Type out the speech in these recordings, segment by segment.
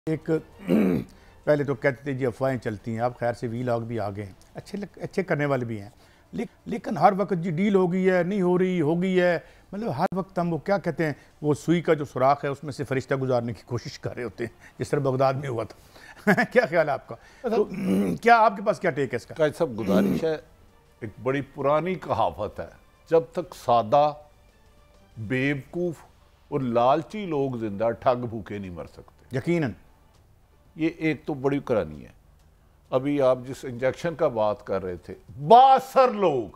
ایک پہلے تو کہتے تھے جی افواہیں چلتی ہیں، اب خیر سے وی لاگ بھی آ گئے ہیں، اچھے کرنے والے بھی ہیں، لیکن ہر وقت جی ڈیل ہو گئی ہے، نہیں ہو رہی، ہو گئی ہے، مطلب ہر وقت ہم وہ کیا کہتے ہیں، وہ سوئی کا جو سوراخ ہے اس میں سے فرشتہ گزارنے کی کوشش کر رہے ہوتے ہیں، جس طرح بغداد میں ہوا تھا۔ کیا خیال ہے آپ کا؟ تو کیا آپ کے پاس کیا ٹیک ہے اس کا؟ قائد صاحب گزارش ہے، ایک بڑی پرانی کہاوت ہے، جب تک سادہ، بیوقوف اور لالچی لوگ زندہ، ٹھگ بھوکے نہیں مر سکتے۔ یقیناً یہ ایک تو بڑی کرانی ہے۔ ابھی آپ جس انجیکشن کا بات کر رہے تھے، 62 لوگ،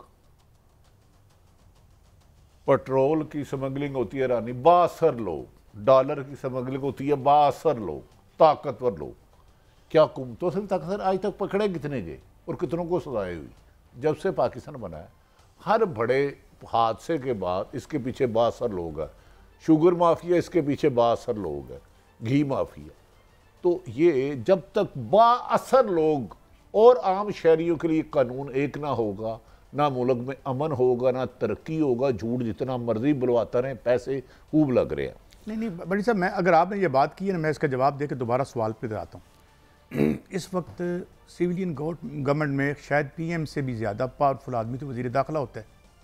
پٹرول کی سمگلنگ ہوتی ہے رانی، 62 لوگ، ڈالر کی سمگلنگ ہوتی ہے 62 لوگ، طاقتور لوگ۔ کیا حکومتوں سے طاقتور آج تک پکڑے کتنے گئے اور کتنوں کو سزائیں ہوئی؟ جب سے پاکستان بنا ہے، ہر بڑے حادثے کے بعد اس کے پیچھے 62 لوگ ہیں۔ شوگر مافیا اس کے پیچھے 62 لوگ ہیں، گھی مافیا۔ تو یہ جب تک 62 لوگ اور عام شہریوں کے لیے قانون ایک نہ ہوگا، نہ ملک میں امن ہوگا، نہ ترقی ہوگا۔ جھوٹ جتنا مرضی بلواتا رہے، پیسے خوب لگ رہے ہیں۔ نہیں بڑی صاحب، میں اگر آپ نے یہ بات کی ہے نا، میں اس کا جواب دے کے دوبارہ سوال پہ آتا ہوں۔ اس وقت سیولین گورنمنٹ میں شاید پی ایم سے بھی زیادہ پاورفل آدمی تو وزیر داخلہ ہوتا ہے،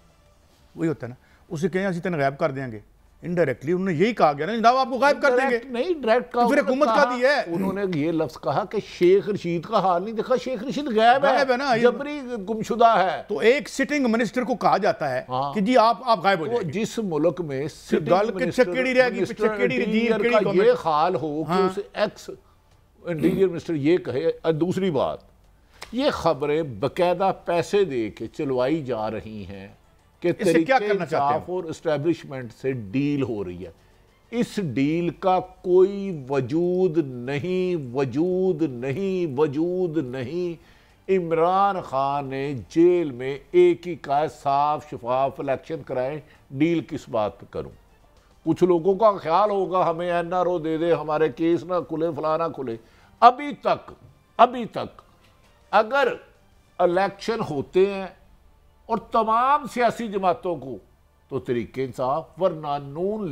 وہی ہوتا ہے نا۔ اسے کہیں اسی طرح غائب کر دیں گے، انڈائریکٹلی انہوں نے یہی کہا گیا نا جناب آپ کو غائب کر دیں گے، نہیں ڈائریکٹ کہا، پھر حکومت کا دی ہے۔ انہوں نے یہ لفظ کہا کہ شیخ رشید کا حال نہیں دیکھا، شیخ رشید غائب ہے نا، جبری گمشدہ ہے۔ تو ایک سٹنگ منسٹر کو کہا جاتا ہے کہ جی آپ غائب ہو جائیں گے۔ جس ملک میں گل کے چکڑی رہ گی، چکڑی کا یہ حال ہو کہ اسے ایکس انٹیریئر منسٹر یہ کہے۔ دوسری بات، یہ خبریں باقاعدہ پیسے دے کے چلوائی جا رہی ہیں کہ طریقہ انصاف اور اسٹیبلشمنٹ سے ڈیل ہو رہی ہے۔ اس ڈیل کا کوئی وجود نہیں، وجود نہیں، وجود نہیں۔ عمران خان نے جیل میں ایک ہی کہا، صاف شفاف الیکشن کرائیں، ڈیل کس بات پہ کروں؟ کچھ لوگوں کا خیال ہوگا ہمیں این آر او دے دے، ہمارے کیس نہ کھلے، فلاں نہ کھلے۔ ابھی تک اگر الیکشن ہوتے ہیں اور تمام سیاسی جماعتوں کو تو طریقہ انصاف، ورنہ نون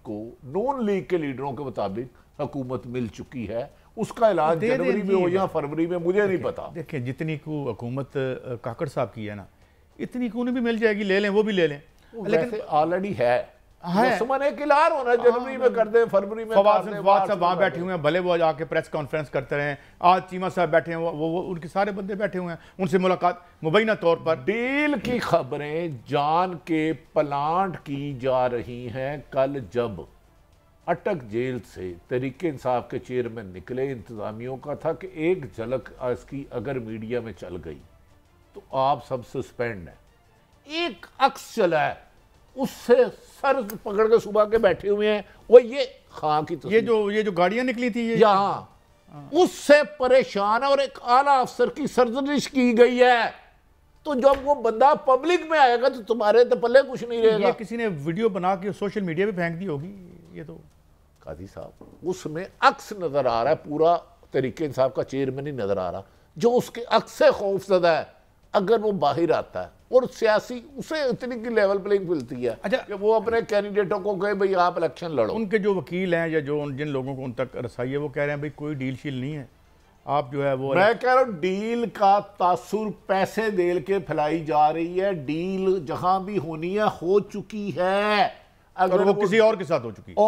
لیگ کے لیڈروں کے مطابق حکومت مل چکی ہے۔ اس کا اعلان جنوری میں ہو یا فروری میں مجھے نہیں پتا۔ دیکھیں جتنی کو حکومت کاکڑ صاحب کی ہے نا، اتنی کو انہیں بھی مل جائے گی، لے لیں، وہ بھی لے لیں۔ لیکن آلریڈی ہے، مسمن ایک اعلان ہونا، جنوری میں کر دیں، فروری میں فواد صاحب وہاں بیٹھے ہوئے ہیں، بھلے وہ آ کے پریس کانفرنس کرتے رہے ہیں۔ آج چیمہ صاحب بیٹھے ہیں، وہ ان کے سارے بندے بیٹھے ہوئے ہیں، ان سے ملاقات مبینہ طور پر۔ ڈیل کی خبریں جان کے پلانٹ کی جا رہی ہیں۔ کل جب اٹک جیل سے تحریک انصاف کے چیئرمین نکلے، انتظامیوں کا تھا کہ ایک جھلک اس کی اگر میڈیا میں چل گئی تو آپ سب سسپینڈ ہیں۔ ایک عکس چلا ہے، اس سے سر پکڑ کے صبح کے بیٹھے ہوئے ہیں، وہ یہ خان کی تصویر، یہ جو گاڑیاں نکلی تھی یہاں اس سے پریشان ہے، اور ایک اعلیٰ افسر کی سرزنش کی گئی ہے۔ تو جب وہ بندہ پبلک میں آئے گا تو تمہارے تو پلے کچھ نہیں رہے گا۔ یہ کسی نے ویڈیو بنا کے سوشل میڈیا پہ پھینک دی ہوگی، یہ تو قاضی صاحب اس میں عکس نظر آ رہا ہے، پورا طریقہ انصاف کا چیئرمین ہی نظر آ رہا جو اس کے عکس سے خوف زدہ ہے۔ اگر وہ باہر آتا ہے اور سیاسی اسے اتنی کی لیول پلینگ ملتی ہے کہ وہ اپنے کینڈیڈیٹوں کو کہے بھئی آپ الیکشن لڑو۔ ان کے جو وکیل ہیں یا جو جن لوگوں کو ان تک رسائی ہے، وہ کہہ رہے ہیں بھئی کوئی ڈیل شیل نہیں ہے، آپ جو ہے وہ، میں کہہ رہا ہوں ڈیل کا تاثر پیسے دے کے پھیلائی جا رہی ہے۔ ڈیل جہاں بھی ہونی ہے ہو چکی ہے، اگر وہ کسی اور کے ساتھ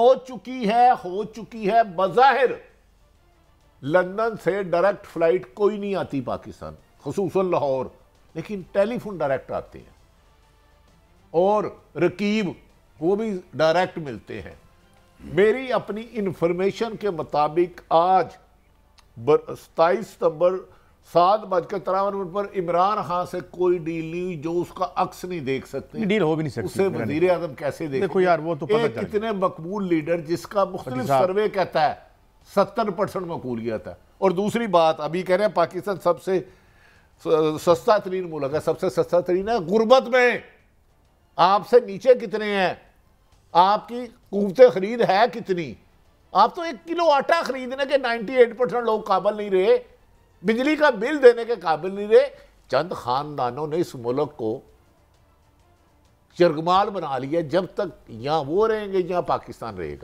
ہو چکی ہے۔ بظاہر لندن سے ڈائریکٹ فلائٹ کوئی نہیں آتی پاکستان، خصوصاً لاہور، لیکن ٹیلی فون ڈائریکٹ آتے ہیں، اور رقیب وہ بھی ڈائریکٹ ملتے ہیں۔ میری اپنی انفارمیشن کے مطابق آج 27 ستمبر 7:53 پر عمران خان سے کوئی ڈیل نہیں ہوئی، جو اس کا عکس نہیں دیکھ سکتے، ڈیل ہو بھی نہیں سکتی، اسے وزیر اعظم کیسے دیکھیں؟ دیکھو یار، وہ تو پتہ ایک اتنے مقبول لیڈر جس کا مختلف سروے کہتا ہے 70% مقبولیت ہے۔ اور دوسری بات، ابھی کہہ رہے ہیں پاکستان سب سے سستا ترین ملک ہے، سب سے سستا ترین ہے غربت میں۔ آپ سے نیچے کتنے ہیں؟ آپ کی قوت خرید ہے کتنی؟ آپ تو 1 کلو آٹا خریدنے کے 98% لوگ قابل نہیں رہے، بجلی کا بل دینے کے قابل نہیں رہے۔ چند خاندانوں نے اس ملک کو چرگمال بنا لیا۔ جب تک یہاں وہ رہیں گے یہاں پاکستان رہے گا۔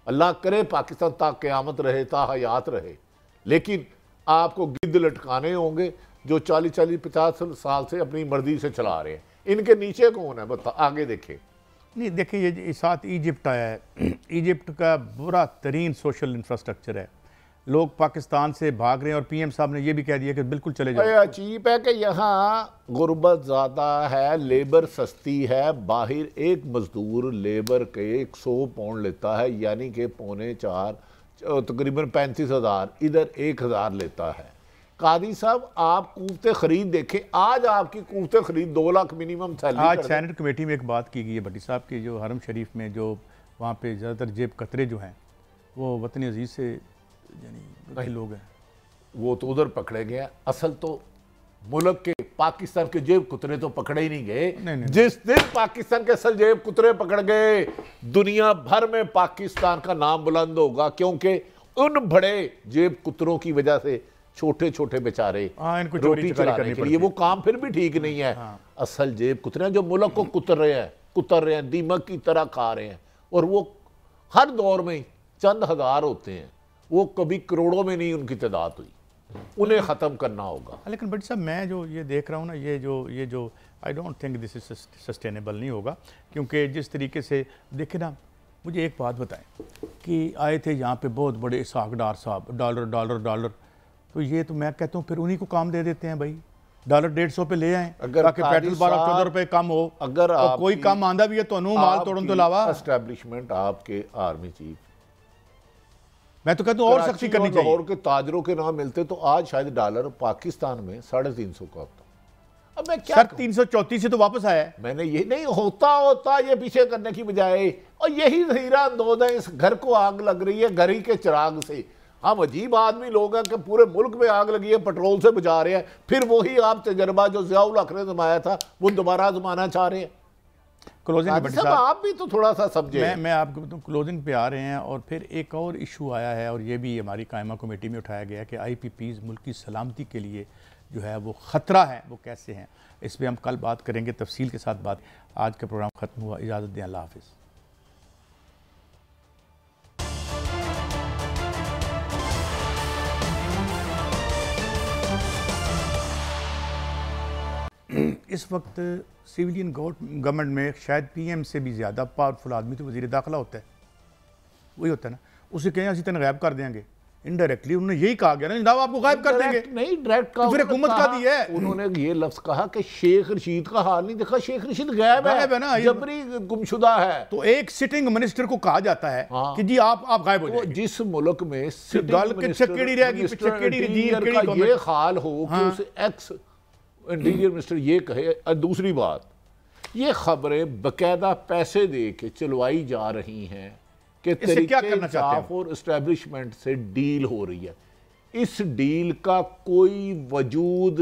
اللہ کرے پاکستان تا قیامت رہے، تا حیات رہے، لیکن آپ کو گدھ لٹکانے ہوں گے جو 40-50 سال سے اپنی مرضی سے چلا رہے ہیں۔ ان کے نیچے کون ہے؟ آگے دیکھیں۔ نہیں دیکھیں، یہ ساتھ ایجپٹ آیا ہے، ایجپٹ کا برا ترین سوشل انفراسٹرکچر ہے، لوگ پاکستان سے بھاگ رہے ہیں، اور پی ایم صاحب نے یہ بھی کہہ دیا کہ بالکل چلے جاؤ۔ عجیب ہے کہ یہاں غربت زیادہ ہے، لیبر سستی ہے، باہر ایک مزدور لیبر کے 100 پاؤنڈ لیتا ہے، یعنی کہ 3.25 تقریباً 35,000، ادھر 1,000 لیتا ہے۔ قاضی صاحب آپ قوت خرید دیکھیں، آج آپ کی قوت خرید 2 لاکھ منیمم سیلری۔ آج سینٹ کمیٹی میں ایک بات کی گئی ہے بھٹی صاحب کی، جو حرم شریف میں جو وہاں پہ زیادہ تر جیب کترے جو ہیں وہ وطن عزیز سے یعنی لوگ ہیں، وہ تو ادھر پکڑے گئے ہیں۔ اصل تو ملک کے پاکستان کے جیب کترے تو پکڑے ہی نہیں گئے۔ جس دن پاکستان کے اصل جیب کترے پکڑ گئے، دنیا بھر میں پاکستان کا نام بلند ہوگا، کیونکہ ان بڑے جیب کتروں کی وجہ سے چھوٹے چھوٹے بیچارے روٹی چلانے کے لیے وہ کام پھر بھی ٹھیک نہیں ہے۔ اصل جیب کترے ہیں جو ملک کو کتر رہے ہیں، دیمک کی طرح کھا رہے ہیں، اور وہ ہر دور میں چند ہزار ہوتے ہیں، وہ کبھی کروڑوں میں نہیں ان کی تعداد ہوئی، انہیں ختم کرنا ہوگا۔ لیکن بھٹی صاحب میں جو یہ دیکھ رہا ہوں نا، یہ جو I don't think this is sustainable نہیں ہوگا، کیونکہ جس طریقے سے دیکھیں نا، مجھے ایک بات بتائیں کہ آئے تھے یہاں پہ بہت بڑے اسحاق ڈار صاحب، ڈالر، تو یہ تو میں کہتا ہوں پھر انہی کو کام دے دیتے ہیں بھائی، $150 پہ لے آئیں تاکہ پیٹرول 12-14 روپے کم ہو، اگر کوئی کام آندہ بھی ہے تو انہوں مال توڑن تو علاوہ اسٹیبلشمنٹ آپ کے آرمی چیف، میں تو کہتا ہوں اور سختی کرنی چاہیے۔ لاہور کے تاجروں کے نام ملتے تو آج شاید ڈالر پاکستان میں 350 کا ہوتا۔ اب میں کیا 334 سے تو واپس آیا ہے۔ میں نے یہ نہیں ہوتا یہ پیچھے کرنے کی بجائے، اور یہی ظہیرہ اندوز ہے، اس گھر کو آگ لگ رہی ہے گھر ہی کے چراغ سے۔ ہم عجیب آدمی لوگ ہیں کہ پورے ملک میں آگ لگی ہے، پٹرول سے بجا رہے ہیں، پھر وہی آپ تجربہ جو ضیاء الحق نے زمایا تھا وہ دوبارہ زمانا چاہ رہے ہیں۔ کلوزنگ آپ بھی تو تھوڑا سا سمجھے۔ میں آپ کو کلوزنگ پہ آ رہے ہیں، اور پھر ایک اور ایشو آیا ہے، اور یہ بھی ہماری قائمہ کمیٹی میں اٹھایا گیا کہ آئی پی پیز ملک کی سلامتی کے لیے جو ہے وہ خطرہ ہے، وہ کیسے ہیں، اس پہ ہم کل بات کریں گے تفصیل کے ساتھ بات۔ آج کا پروگرام ختم ہوا، اجازت دیں، اللہ حافظ۔ اس وقت سیولین گورنمنٹ میں شاید پی ایم سے بھی زیادہ پاورفل آدمی تو وزیر داخلہ ہوتا ہے، وہی ہوتا ہے نا، اسے کہیں اسی طرح غائب کر دیں گے، انڈائریکٹلی انہوں نے یہی کہا گیا نا جناب آپ کو غائب کر دیں گے، نہیں ڈائریکٹ کہا، پھر حکومت کا دی ہے، انہوں نے یہ لفظ کہا کہ شیخ رشید کا حال نہیں دیکھا، شیخ رشید غائب ہے، جبری گمشدہ ہے۔ تو ایک سٹنگ منسٹر کو کہا جاتا ہے کہ جی آپ غائب ہو جائیں گے۔ جس ملک میں یہ حال ہو کہ اسے ایکس انٹیریئر منسٹر یہ کہے۔ دوسری بات، یہ خبریں باقاعدہ پیسے دے کے چلوائی جا رہی ہیں کہ طریقہ انصاف اور اسٹیبلشمنٹ سے ڈیل ہو رہی ہے، اس ڈیل کا کوئی وجود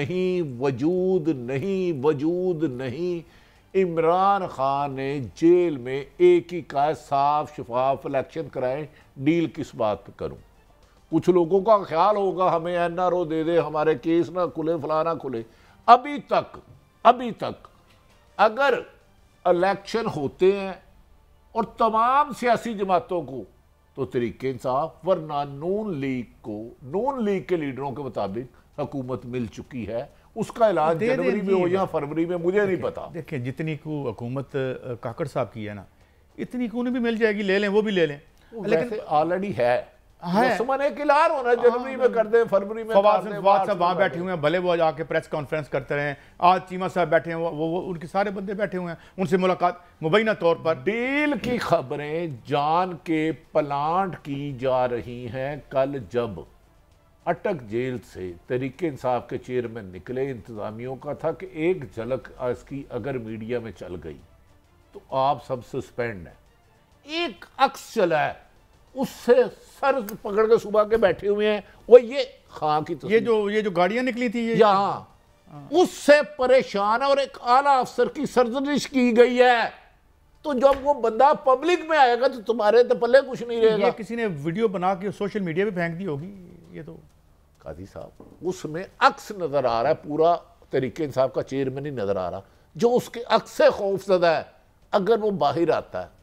نہیں۔ عمران خان نے جیل میں ایک ہی کہا صاف شفاف الیکشن کرائیں، ڈیل کس بات پہ کروں؟ کچھ لوگوں کا خیال ہوگا ہمیں این آر او دے دے، ہمارے کیس نہ کھلے، فلاں نہ کھلے۔ ابھی تک اگر الیکشن ہوتے ہیں اور تمام سیاسی جماعتوں کو تو طریقہ انصاف، ورنہ نون لیگ کے لیڈروں کے مطابق حکومت مل چکی ہے، اس کا اعلان جنوری میں ہو یا فروری میں مجھے نہیں پتا۔ دیکھیں جتنی کو حکومت کاکڑ صاحب کی ہے نا، اتنی کو انہیں بھی مل جائے گی، لے لیں وہ بھی لے لیں، لیکن آلریڈی ہے مسمن ایک اعلان ہونا، جنوری میں کر دیں، فروری میں فواد صاحب وہاں بیٹھے ہوئے ہیں، بھلے وہ جا کے پریس کانفرنس کرتے رہے ہیں، آج چیمہ صاحب بیٹھے ہیں، وہ ان کے سارے بندے بیٹھے ہوئے ہیں، ان سے ملاقات مبینہ طور پر ڈیل کی خبریں جان کے پلانٹ کی جا رہی ہیں۔ کل جب اٹک جیل سے تحریک انصاف کے چیئرمین نکلے، انتظامیوں کا تھا کہ ایک جھلک اس کی اگر میڈیا میں چل گئی تو آپ سب سسپینڈ ہیں۔ ایک عکس چلا ہے، اس سے سر پکڑ کے صبح کے بیٹھے ہوئے ہیں، وہ یہ خان کی تصویر، یہ جو گاڑیاں نکلی تھی یہاں اس سے پریشان ہے، اور ایک اعلیٰ افسر کی سرزنش کی گئی ہے۔ تو جب وہ بندہ پبلک میں آئے گا تو تمہارے تو پلے کچھ نہیں رہے گا۔ یہ کسی نے ویڈیو بنا کے سوشل میڈیا پہ پھینک دی ہوگی، یہ تو قاضی صاحب اس میں عکس نظر آ رہا ہے، پورا تحریک انصاف کا چیئرمین ہی نظر آ رہا جو اس کے عکس سے خوف زدہ ہے۔ اگر وہ باہر آتا ہے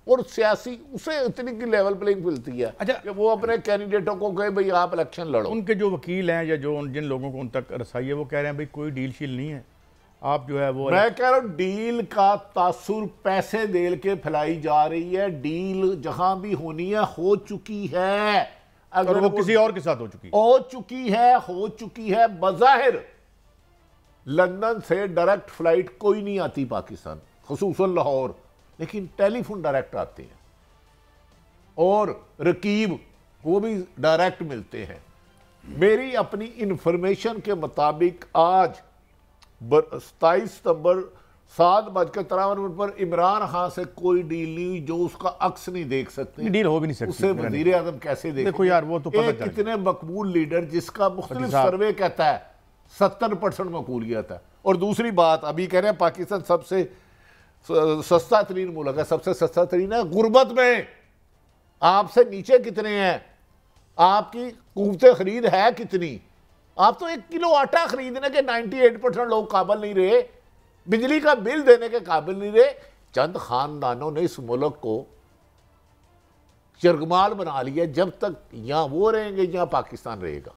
اور سیاسی اسے اتنی کی لیول پلینگ ملتی ہے کہ وہ اپنے کینڈیڈیٹوں کو کہے بھئی آپ الیکشن لڑو. ان کے جو وکیل ہیں یا جو جن لوگوں کو ان تک رسائی ہے وہ کہہ رہے ہیں بھئی کوئی ڈیل شیل نہیں ہے, آپ جو ہے وہ میں کہہ رہا ہوں ڈیل کا تاثر پیسے دے کے پھیلائی جا رہی ہے. ڈیل جہاں بھی ہونی ہے ہو چکی ہے, اگر وہ کسی اور کے ساتھ ہو چکی ہے بظاہر لندن سے ڈائریکٹ فلائٹ کوئی نہیں آتی پاکستان, خصوصاً لاہور, لیکن ٹیلی فون ڈائریکٹ آتے ہیں اور رقیب وہ بھی ڈائریکٹ ملتے ہیں. میری اپنی انفارمیشن کے مطابق آج 27 ستمبر 7:53 پر عمران خان سے کوئی ڈیل نہیں ہوئی, جو اس کا عکس نہیں دیکھ سکتے. ڈیل ہو بھی نہیں سکتی. اس سے وزیر اعظم کیسے دیکھو یار, وہ تو پتہ ایک اتنے مقبول لیڈر جس کا مختلف سروے کہتا ہے 70% مقبولیت ہے. اور دوسری بات ابھی کہہ رہے ہیں پاکستان سب سے سستا ترین ملک ہے, سب سے سستا ترین ہے غربت میں. آپ سے نیچے کتنے ہیں, آپ کی قوت خرید ہے کتنی, آپ تو 1 کلو آٹا خریدنے کے 98% لوگ قابل نہیں رہے, بجلی کا بل دینے کے قابل نہیں رہے. چند خاندانوں نے اس ملک کو چرگمال بنا لیا. جب تک یہاں وہ رہیں گے یہاں پاکستان رہے گا.